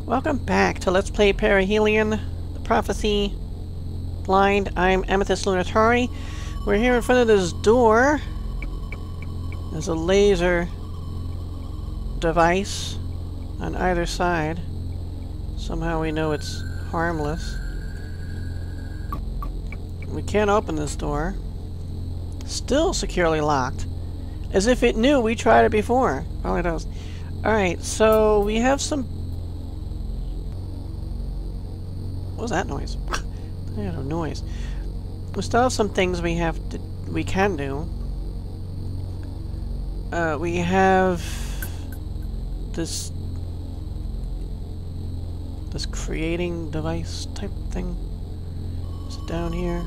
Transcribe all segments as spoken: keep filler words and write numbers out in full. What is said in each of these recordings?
Welcome back to Let's Play Perihelion, the Prophecy Blind. I'm Amethyst Lunatari. We're here in front of this door. There's a laser device on either side. Somehow we know it's harmless. We can't open this door. Still securely locked. As if it knew we tried it before. Probably does. Alright, so we have some... What was that noise? I had a noise. We still have some things we have to... we can do. Uh, we have... this... this creating device type thing. Is it down here?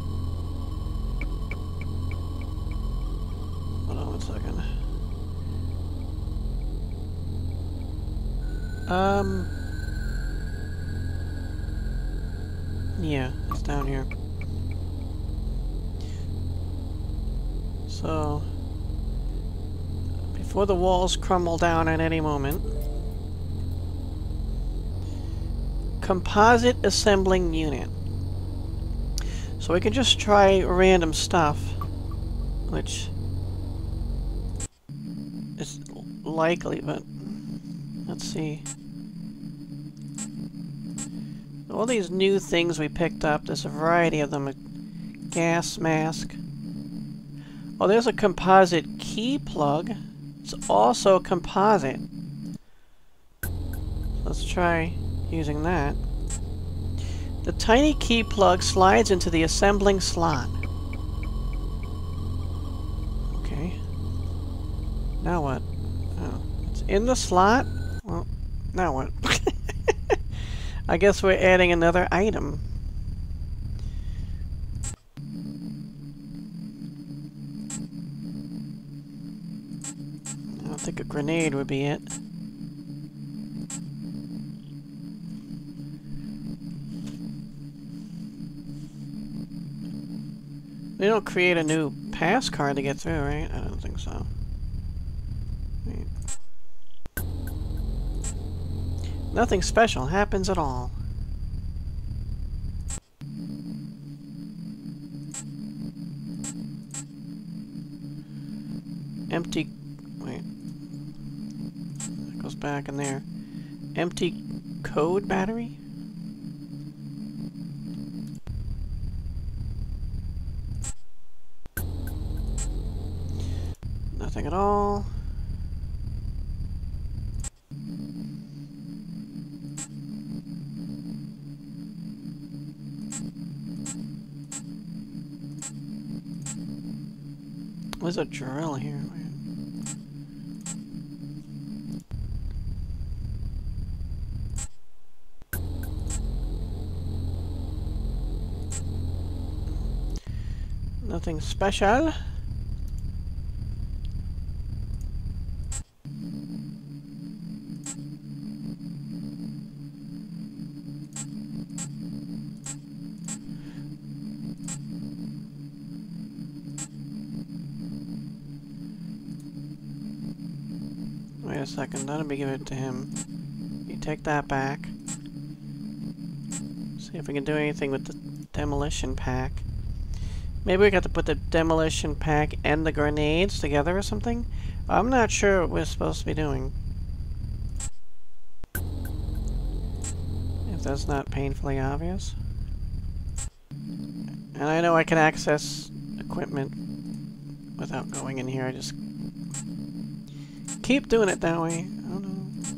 Hold on one second. Um... Yeah, it's down here. So... before the walls crumble down at any moment... Composite Assembling Unit. So we can just try random stuff, which is likely, but let's see. All these new things we picked up, there's a variety of them. A gas mask. Oh, there's a composite key plug. It's also composite. Let's try using that. The tiny key plug slides into the assembling slot. Okay. Now what? Oh, it's in the slot? Well, now what? I guess we're adding another item. I don't think a grenade would be it. They don't create a new pass card to get through, right? I don't think so. Wait. Nothing special happens at all. Empty... wait. That goes back in there. Empty code battery? Nothing at all. There's a drill here. Nothing special. Wait a second, let me give it to him. You take that back. See if we can do anything with the demolition pack. Maybe we got to put the demolition pack and the grenades together or something? I'm not sure what we're supposed to be doing. If that's not painfully obvious. And I know I can access equipment without going in here, I just keep doing it that way. I don't know.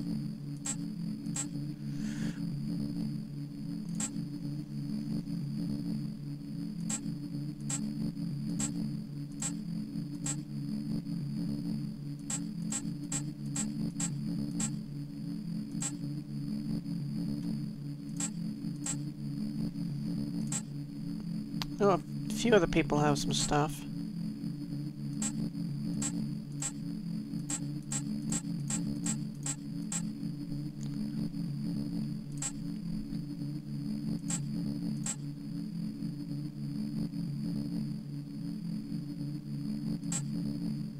Oh, a few other people have some stuff.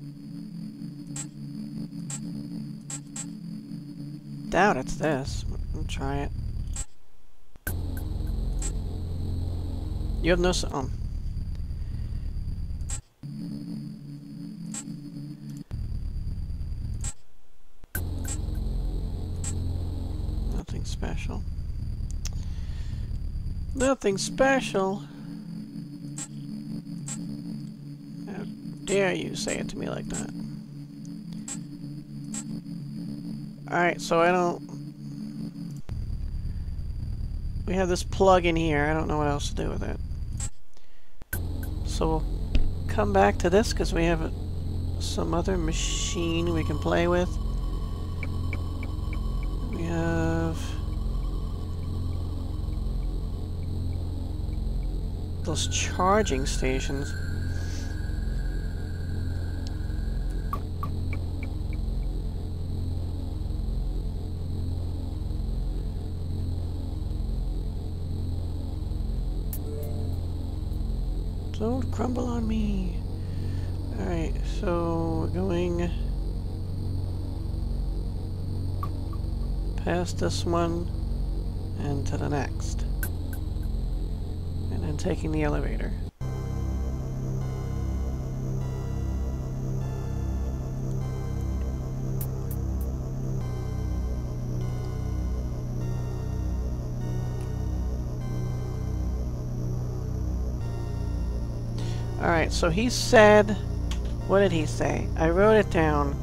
Doubt it's this. I'll try it. You have no s- oh. Nothing special. Nothing special. How dare you say it to me like that? Alright, so I don't... We have this plug in here. I don't know what else to do with it. So we'll come back to this because we have a, some other machine we can play with. We have... those charging stations. Don't crumble on me. Alright, so we're going past this one and to the next. And then taking the elevator. Alright, so he said... What did he say? I wrote it down.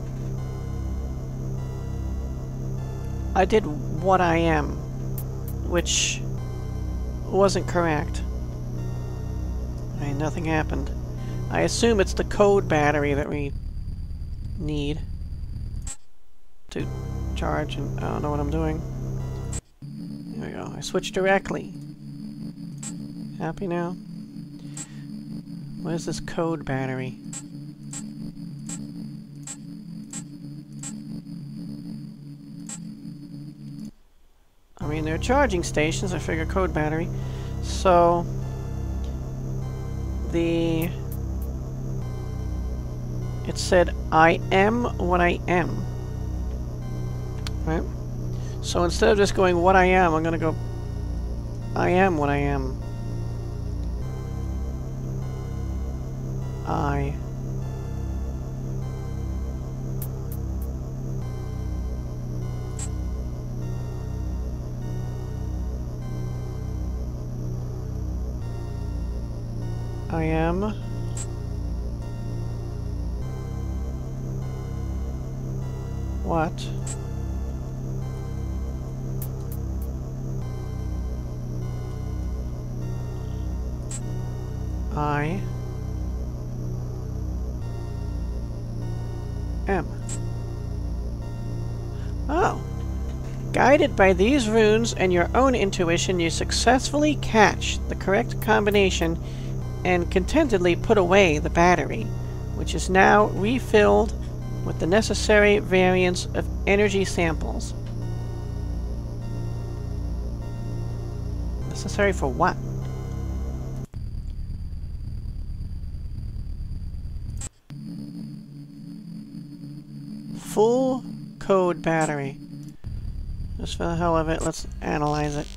I did what I am, which wasn't correct. Okay, nothing happened. I assume it's the code battery that we need to charge, and I don't know what I'm doing. There we go. I switched directly. Happy now? Where's this code battery? I mean, they're charging stations, I figure code battery. So... the... it said, I am what I am. Right? So instead of just going what I am, I'm gonna go, I am what I am. I... I am what I am. Oh. Guided by these runes and your own intuition, you successfully catch the correct combination and contentedly put away the battery, which is now refilled with the necessary variance of energy samples. Necessary for what? Full code battery. Just for the hell of it, let's analyze it.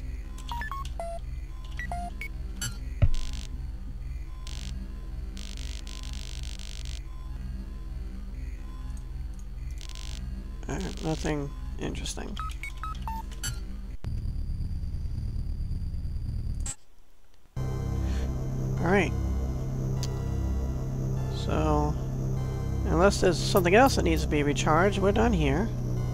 Alright, nothing interesting. Alright. So, unless there's something else that needs to be recharged, we're done here.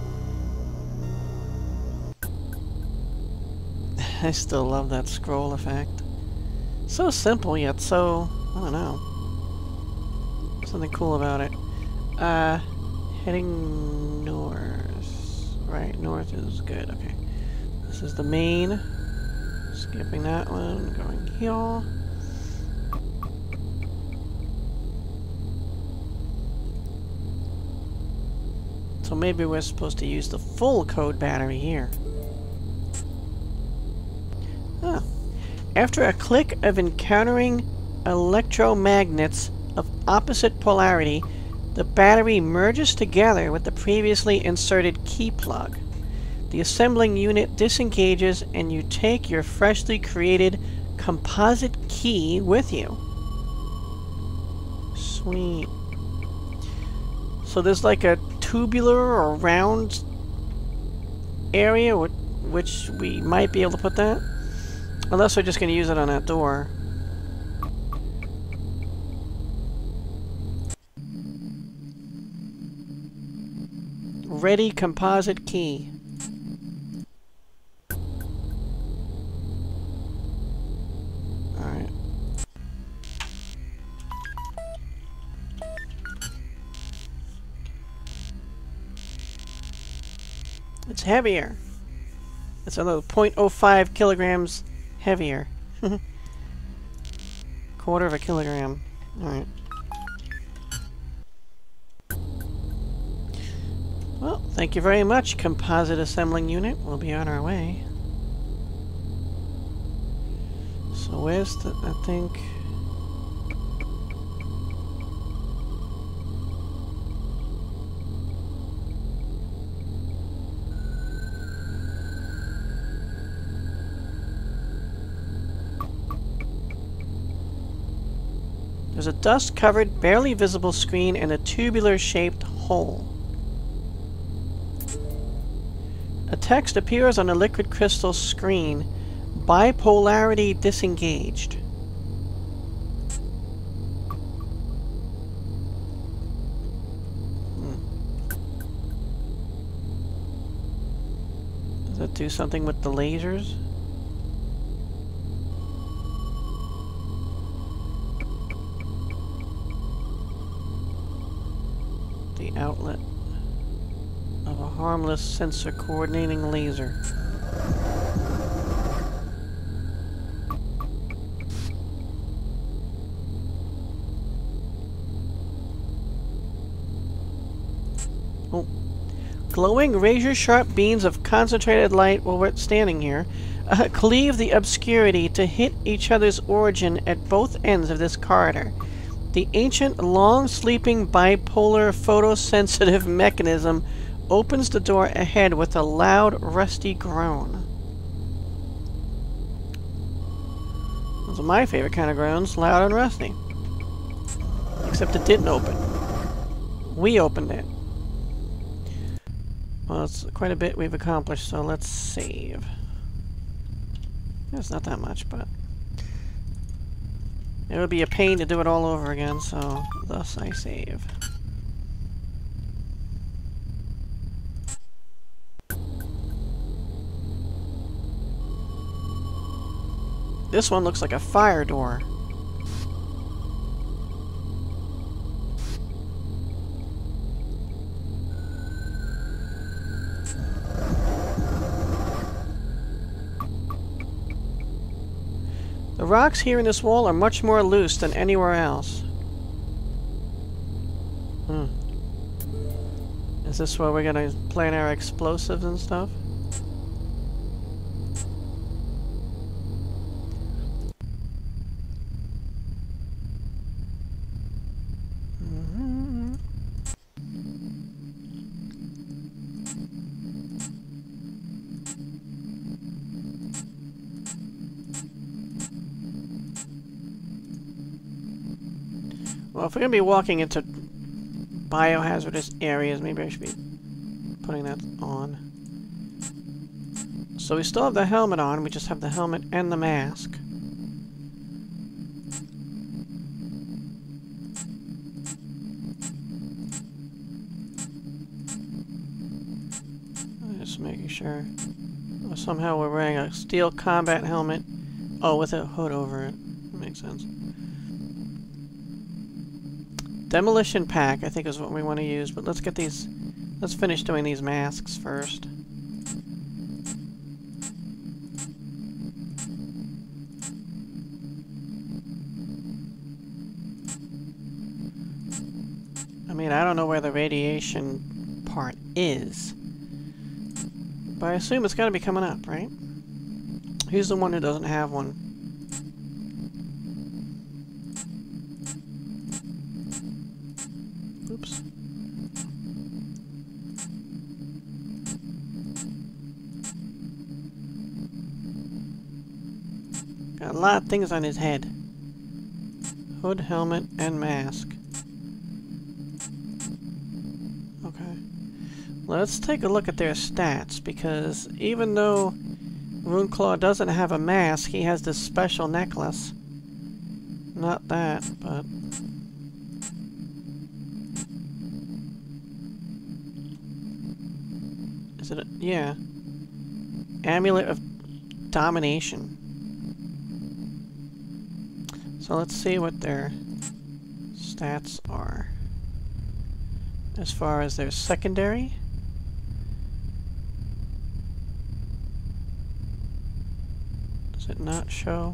I still love that scroll effect. So simple, yet so... I don't know. Something cool about it. Uh... Heading north. Right, north is good, okay. This is the main. Skipping that one, going here. So maybe we're supposed to use the full code battery here. Oh. After a click of encountering electromagnets of opposite polarity, the battery merges together with the previously inserted key plug. The assembling unit disengages and you take your freshly created composite key with you. Sweet. So there's like a tubular or round area wh which we might be able to put that. Unless we're just going to use it on that door. Ready composite key. Alright. It's heavier. It's another zero point zero five kilograms heavier. Quarter of a kilogram. Alright. Well, thank you very much, Composite Assembling Unit. We'll be on our way. So where's the... I think... There's a dust-covered, barely visible screen and a tubular-shaped hole. A text appears on a liquid crystal screen. Bipolarity disengaged. Hmm. Does that do something with the lasers? The outlet of a harmless sensor coordinating laser. Oh. Glowing razor-sharp beams of concentrated light while we're standing here uh, cleave the obscurity to hit each other's origin at both ends of this corridor. The ancient, long-sleeping bipolar photosensitive mechanism opens the door ahead with a loud, rusty groan. Those are my favorite kind of groans, loud and rusty. Except it didn't open. We opened it. Well, it's quite a bit we've accomplished, so let's save. It's not that much, but... it would be a pain to do it all over again, so thus I save. This one looks like a fire door. The rocks here in this wall are much more loose than anywhere else. Hmm. Is this where we're gonna plant our explosives and stuff? Well, if we're going to be walking into biohazardous areas, maybe I should be putting that on. So we still have the helmet on, we just have the helmet and the mask. Just making sure. Oh, somehow we're wearing a steel combat helmet. Oh, with a hood over it. That makes sense. Demolition pack, I think, is what we want to use, but let's get these... let's finish doing these masks first. I mean, I don't know where the radiation part is, but I assume it's got to be coming up, right? Who's the one who doesn't have one? Oops. Got a lot of things on his head. Hood, helmet, and mask. Okay. Let's take a look at their stats, because even though Runeclaw doesn't have a mask, he has this special necklace. Not that, but... Is it a... yeah. Amulet of Domination. So let's see what their stats are. As far as their secondary. Does it not show?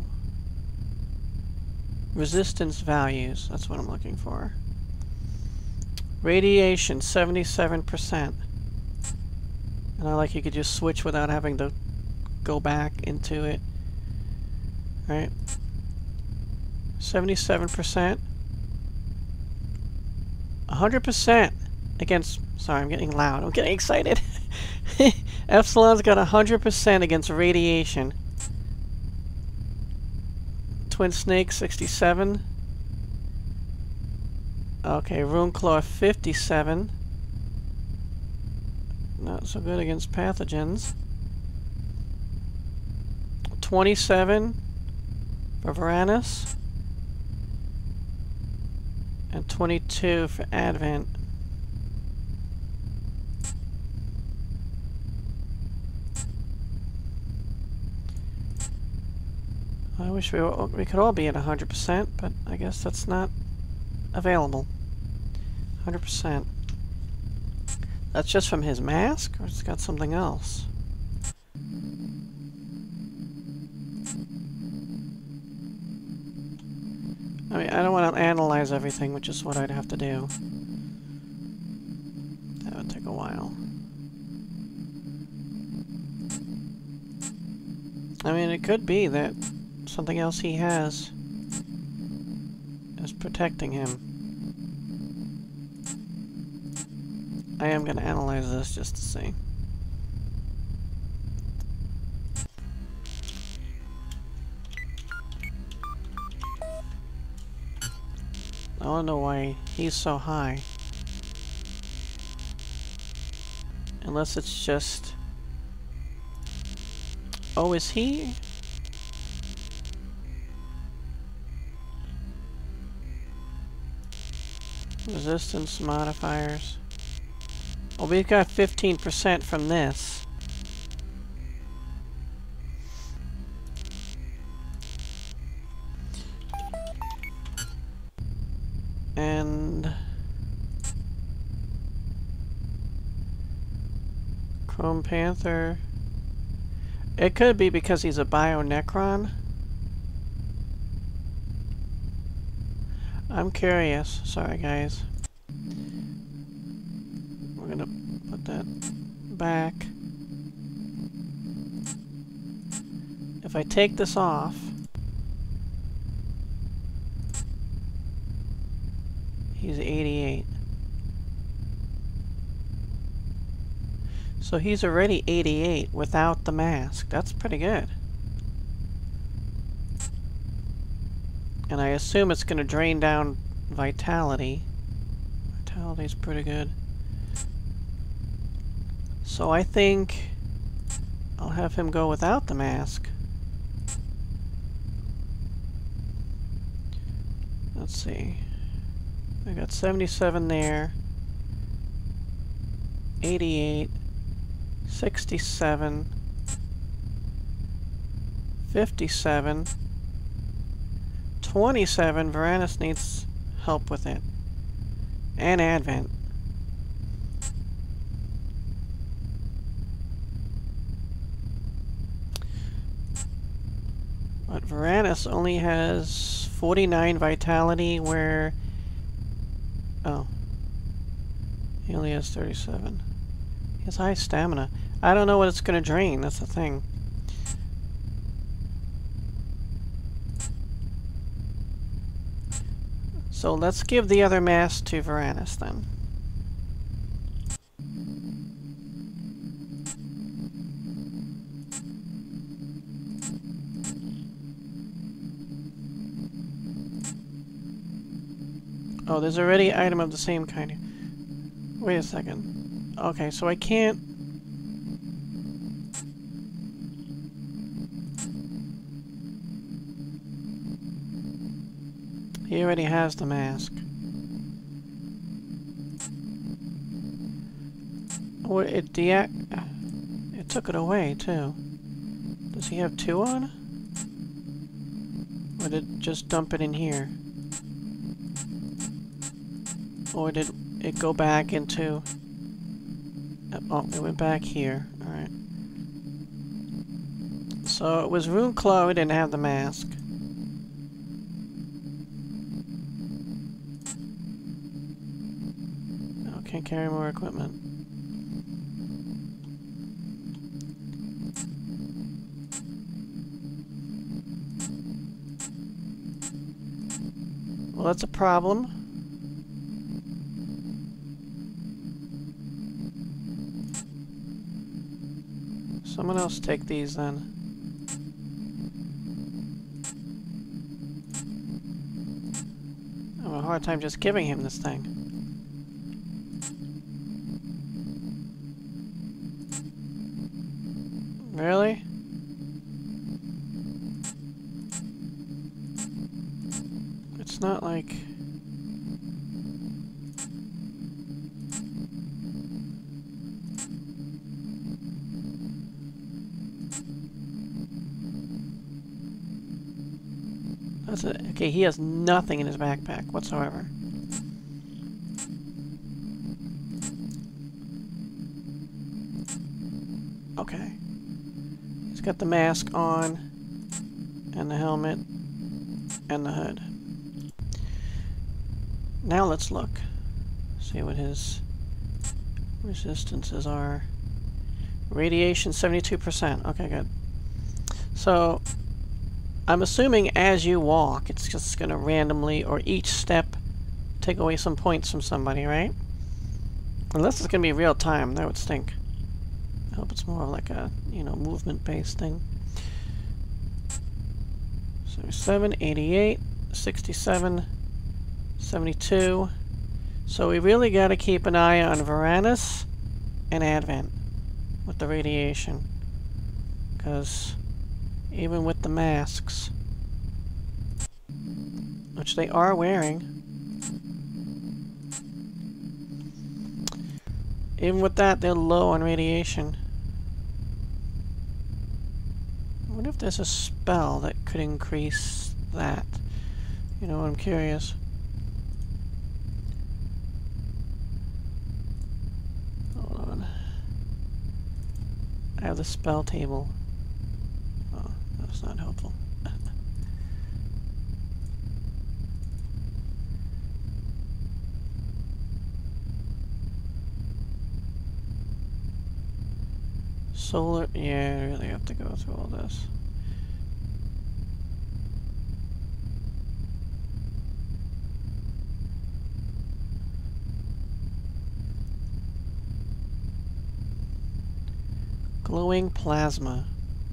Resistance values, that's what I'm looking for. Radiation, seventy-seven percent. And I like you could just switch without having to go back into it. Right? seventy-seven percent. one hundred percent against... Sorry, I'm getting loud. I'm getting excited. Epsilon's got one hundred percent against radiation. Twin Snake, sixty-seven. Okay, Runeclaw, fifty-seven. Not so good against pathogens. twenty-seven for Varanus. And twenty-two for Advent. I wish we, were, we could all be at one hundred percent, but I guess that's not available. one hundred percent. That's just from his mask, or it's got something else? I mean, I don't want to analyze everything, which is what I'd have to do. That would take a while. I mean, it could be that something else he has is protecting him. I am going to analyze this just to see. I don't know why he's so high. Unless it's just... Oh, is he? Resistance modifiers. Well, we've got fifteen percent from this. And... Chrome Panther... It could be because he's a Bio-Necron. I'm curious. Sorry, guys. We're gonna put that back. If I take this off, he's eighty-eight. So he's already eighty-eight without the mask. That's pretty good. And I assume it's going to drain down vitality. Vitality's pretty good. So I think I'll have him go without the mask. Let's see. I got seventy-seven there. eighty-eight. sixty-seven. fifty-seven. twenty-seven. Varanus needs help with it. And Advent. But Varanus only has forty-nine vitality, where... Oh. He only has thirty-seven. He has high stamina. I don't know what it's going to drain, that's the thing. So let's give the other mask to Varanus then. Oh, there's already an item of the same kind. Wait a second. Okay, so I can't... He already has the mask. Oh, it de- It took it away, too. Does he have two on? Or did it just dump it in here? Or did it go back into... Oh, it went back here. Alright. So it was room claw, we didn't have the mask. Oh, can't carry more equipment. Well, that's a problem. Someone else take these then. I have a hard time just giving him this thing. Really? It's not like... That's it. Okay, he has nothing in his backpack whatsoever. Okay. He's got the mask on, and the helmet, and the hood. Now let's look. See what his resistances are. Radiation seventy-two percent. Okay, good. So, I'm assuming as you walk, it's just going to randomly, or each step, take away some points from somebody, right? Unless it's going to be real time, that would stink. I hope it's more of like a, you know, movement-based thing. So seven, eighty-eight, sixty-seven, seventy-two. So we really got to keep an eye on Varanus and Advent with the radiation. Because even with the masks, which they are wearing, even with that, they're low on radiation. I wonder if there's a spell that could increase that. You know, I'm curious. Hold on. I have the spell table. Oh, that's not helpful. Solar, yeah, I really have to go through all this. Glowing plasma.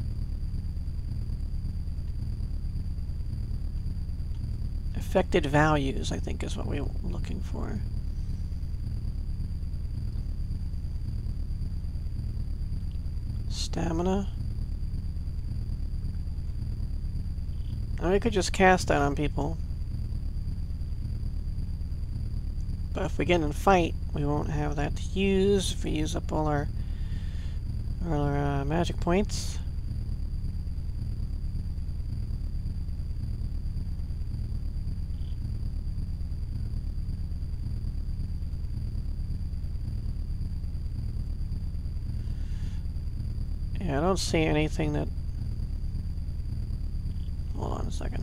Affected values, I think, is what we're looking for. Stamina. And we could just cast that on people. But if we get in a fight, we won't have that to use if we use up all our, all our uh, magic points. Yeah, I don't see anything that... Hold on a second.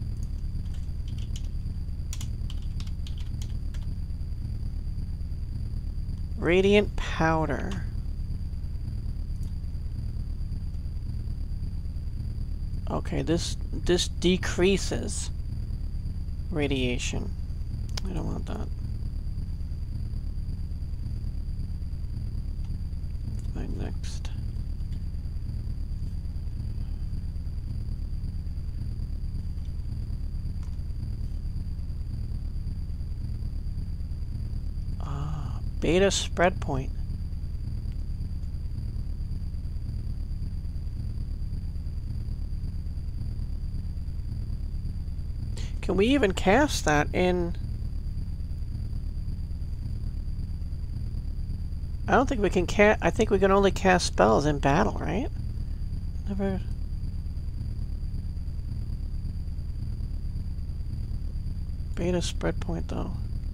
Radiant powder. Okay, this this decreases radiation. I don't want that. Right, next. Beta spread point. Can we even cast that in? I don't think we can cast. I think we can only cast spells in battle, right? Never. Beta spread point, though.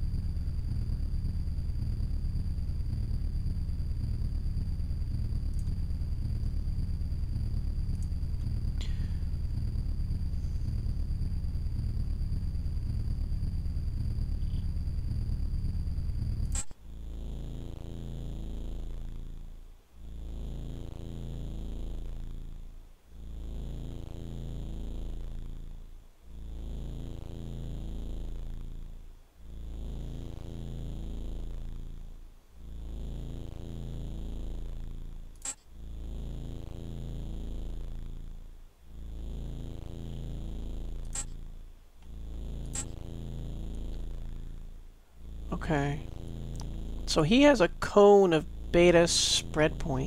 Okay. So he has a cone of beta spread point.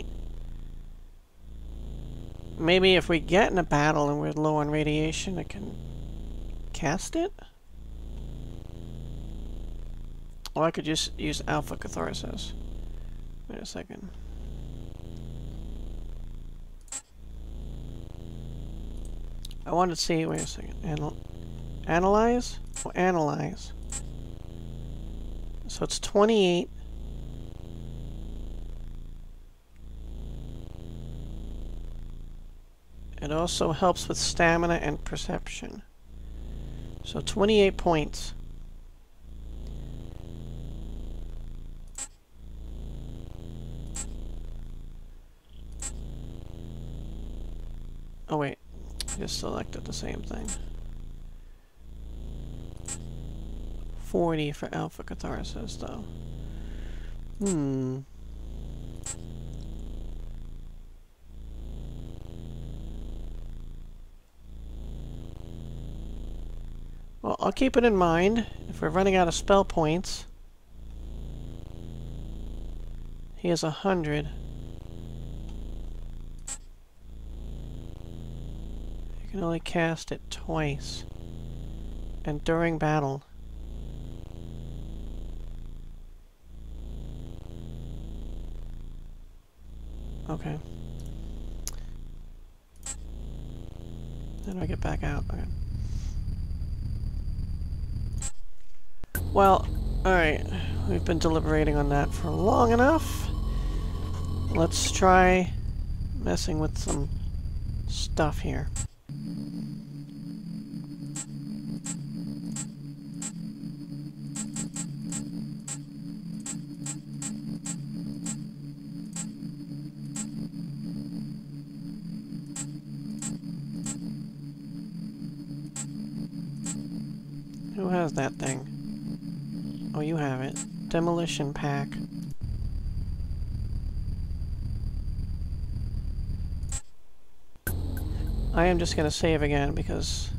Maybe if we get in a battle and we're low on radiation, I can cast it? Or I could just use alpha catharsis. Wait a second. I wanted to see, wait a second. Anal analyze? Oh, analyze. So it's twenty-eight. It also helps with stamina and perception. So twenty-eight points. Oh wait, I just selected the same thing. forty for alpha catharsis, though. Hmm. Well, I'll keep it in mind. If we're running out of spell points, he has a hundred. You can only cast it twice, and during battle. Okay. How do I get back out? Okay. Well, alright. We've been deliberating on that for long enough. Let's try messing with some stuff here. Who has that thing? Oh, you have it. Demolition pack. I am just gonna save again because...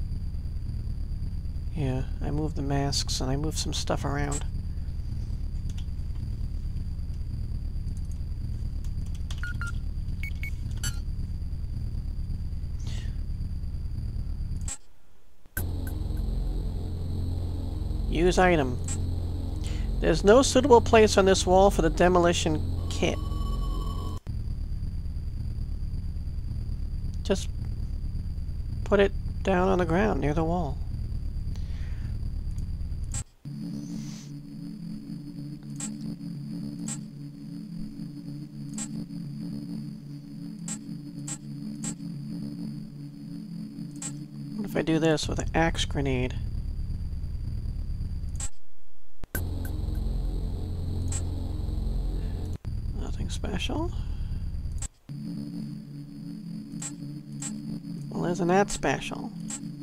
yeah, I moved the masks and I moved some stuff around. Use item. There's no suitable place on this wall for the demolition kit. Just put it down on the ground near the wall. What if I do this with an axe grenade? Special. Well, isn't that special?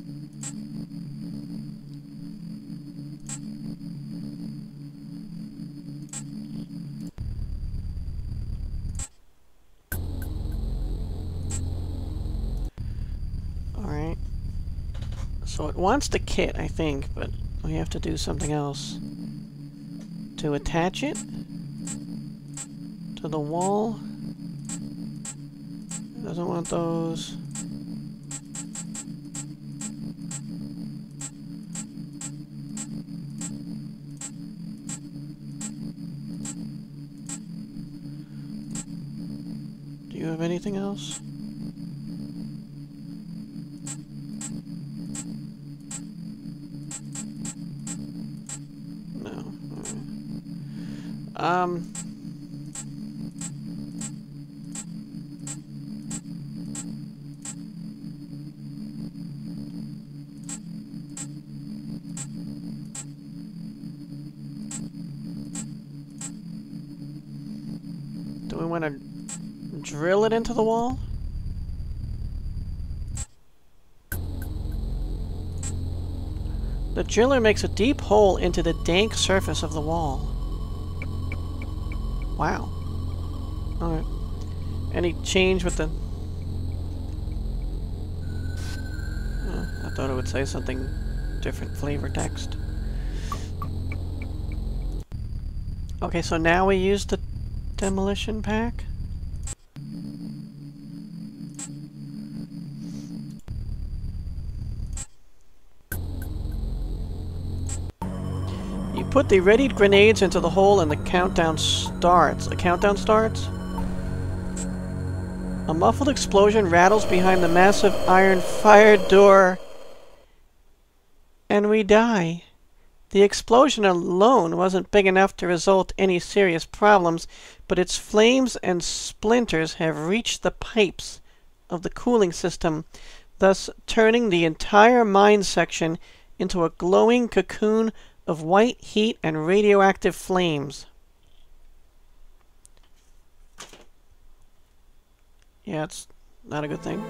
Alright. So it wants the kit, I think, but we have to do something else to attach it. to the wall. Doesn't want those. Do you have anything else? No. All right. Um. Do we want to drill it into the wall? The driller makes a deep hole into the dank surface of the wall. Wow. Alright. Any change with the... Oh, I thought it would say something different flavor text. Okay, so now we use the demolition pack. You put the readied grenades into the hole and the countdown starts. A countdown starts? A muffled explosion rattles behind the massive iron fire door. And we die. The explosion alone wasn't big enough to result in any serious problems, but its flames and splinters have reached the pipes of the cooling system, thus turning the entire mine section into a glowing cocoon of white heat and radioactive flames. Yeah, it's not a good thing.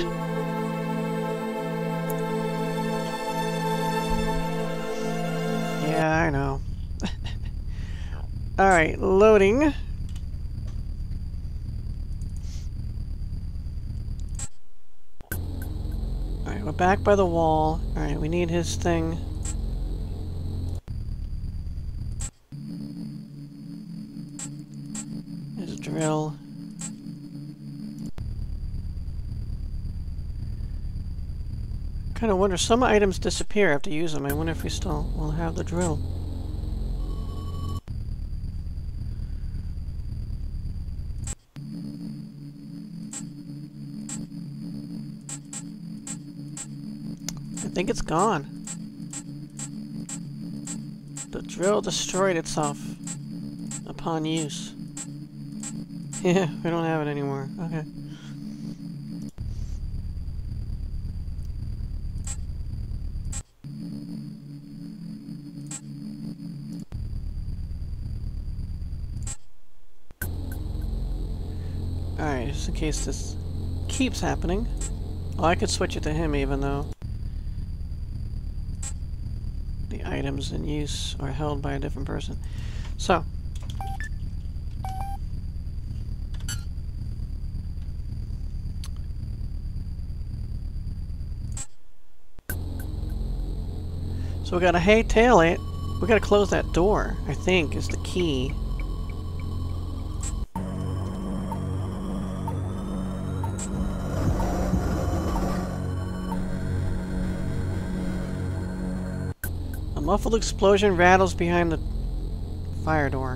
Yeah, I know. Alright, loading. Alright, we're back by the wall. Alright, we need his thing. His drill. Kind of wonder, some items disappear after you use them. I wonder if we still will have the drill. I think it's gone. The drill destroyed itself upon use. Yeah, we don't have it anymore. Okay. Alright, just in case this keeps happening. Oh, I could switch it to him even though the items in use are held by a different person. So, so we gotta hightail it. We gotta close that door, I think, is the key. A muffled explosion rattles behind the fire door.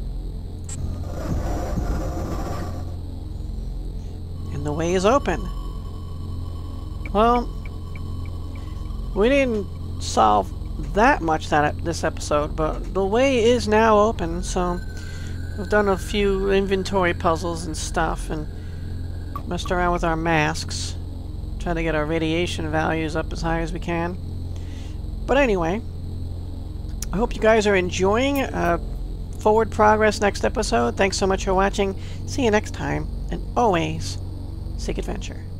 And the way is open. Well, we didn't solve that much that this episode, but the way is now open, so we've done a few inventory puzzles and stuff and messed around with our masks, trying to get our radiation values up as high as we can. But anyway, I hope you guys are enjoying uh, Forward Progress next episode. Thanks so much for watching. See you next time, and always seek adventure.